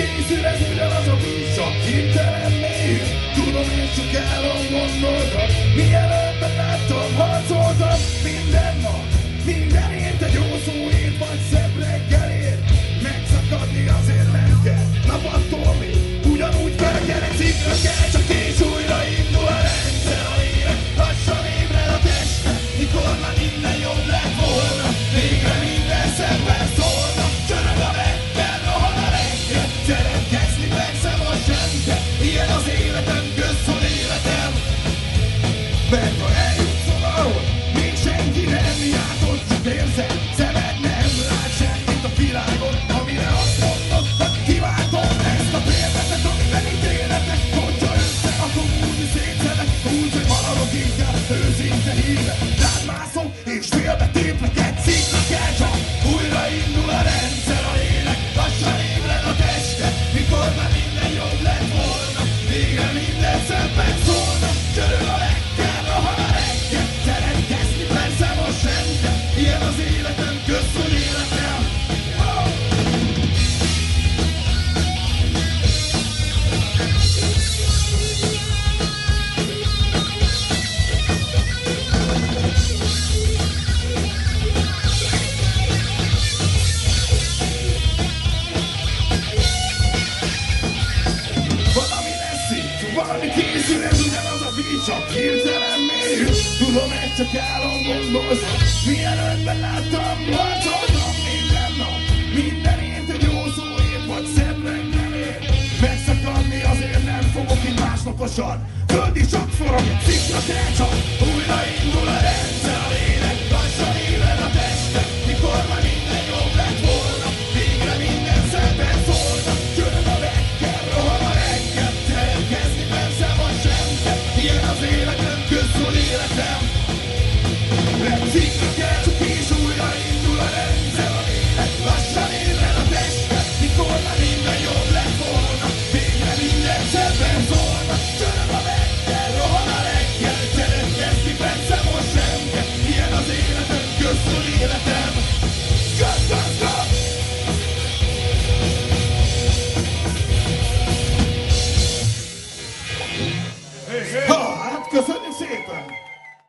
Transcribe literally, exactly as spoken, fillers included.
készül, ez ugyanaz a víz, csak hirtelen mély. Tudom, én csak állom, gondoltam, mielőtt beláttam, harcoltam minden nap. Mindenért egy jó szóért, vagy szebb reggelért. Megszakadni azért nem kell, napattól mi ugyanúgy felkelek, szikra kell, csak és újra indul a rendszer. A lélek lassan ébred a teste, mikor már minden jobb lett volna. Végre minden szebben szólna, csörög a reggel, rohan a reggel. Szeretkezni persze most sem kell, ilyen az életem, közszól életem. Mert ha eljutsz valahol, még senki nem járt, ott csak érzed, szemed nem lát semmit a világon, amire azt mondod, hogy kiváltom ezt a félvetet, amiben ítéletek. Hogyha össze, akkor úgy szétszedek, úgy, hogy maradok inkább őszinte híve. Rád mászom, és félbe téplek egy szikra kell, csak újraindul a rendszer. A lélek lassan ébred a teste, mikor már minden jobb lett volna. Végre minden szebben szólna, csörög a reggel, rohan a reggel. Szeretkezni persze most sem kell, ilyen az életem, közszól életem. Oh! Valami lesz itt, valami készül, ez ugyanaz a víz, csak hirtelen mélyül. Tudom, ez csak álom, gondoltam, mielőtt beláttam, harcoltam minden nap. Mindenért egy jó szóért, vagy szebb reggelért. Megszakadni azért nem fogok itt másnaposan. Földi csak forog, szikra kell, csak újraindul a